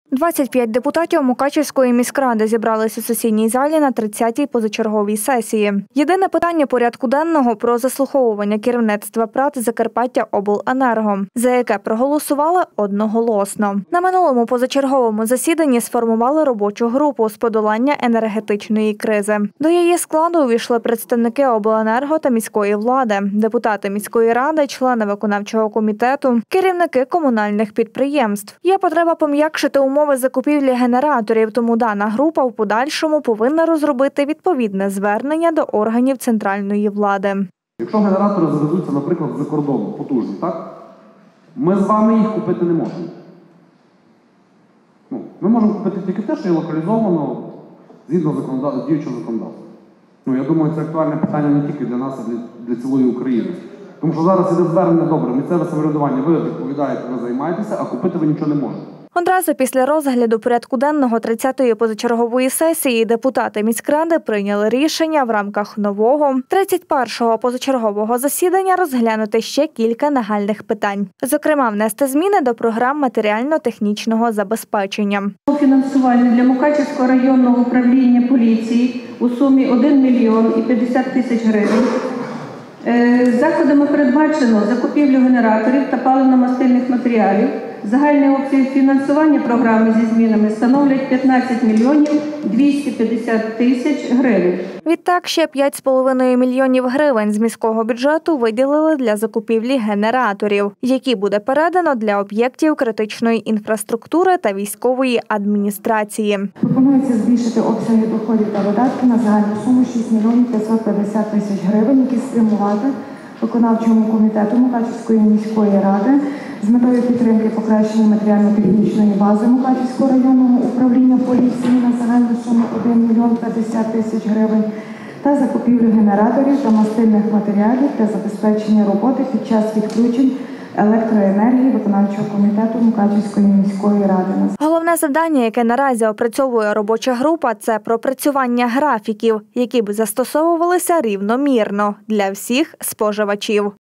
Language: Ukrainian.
25 депутатів Мукачівської міськради зібрались у сесійній залі на 30-й позачерговій сесії. Єдине питання порядку денного – про заслуховування керівництва ПрАТ «Закарпаттяобленерго», за яке проголосували одноголосно. На минулому позачерговому засіданні сформували робочу групу з подолання енергетичної кризи. До її складу увійшли представники обленерго та міської влади, депутати міської ради, члени виконавчого комітету, керівники комунальних підприємств. Є потреба пом'якшити умови закупівлі генераторів, тому дана група в подальшому повинна розробити відповідне звернення до органів центральної влади. Якщо генератори завезуться, наприклад, за кордону, потужні, так? Ми з вами їх купити не можемо. Ми можемо купити тільки те, що є локалізовано згідно діючого законодавства. Я думаю, це актуальне питання не тільки для нас, а для цілої України. Тому що зараз іде звернення, добре, місцеве самоврядування, ви відповідаєте, ви займаєтеся, а купити ви нічого не можете. Одразу після розгляду порядку денного 30-ї позачергової сесії депутати міськради прийняли рішення в рамках нового 31-го позачергового засідання розглянути ще кілька нагальних питань. Зокрема, внести зміни до програм матеріально-технічного забезпечення. Фінансування для Мукачівського районного управління поліції у сумі 1 мільйон і 50 тисяч гривень. Заходами передбачено закупівлю генераторів та паливно-мастильних матеріалів. Загальний обсяг фінансування програми зі змінами становлять 15 мільйонів 250 тисяч гривень. Відтак, ще 5,5 мільйонів гривень з міського бюджету виділили для закупівлі генераторів, які буде передано для об'єктів критичної інфраструктури та військової адміністрації. Пропонується збільшити обсяги доходів та видатків на загальну суму 6 мільйонів 550 тисяч гривень, які спрямувати виконавчому комітету Мукачівської міської ради з метою підтримки покращення матеріально-технічної бази Мукачівського районного управління поліції на загальну суму 1 мільйон 50 тисяч гривень та закупівлю генераторів та мастильних матеріалів для забезпечення роботи під час відключень електроенергії виконавчого комітету Мукачівської міської ради. Головне завдання, яке наразі опрацьовує робоча група, це пропрацювання графіків, які б застосовувалися рівномірно для всіх споживачів.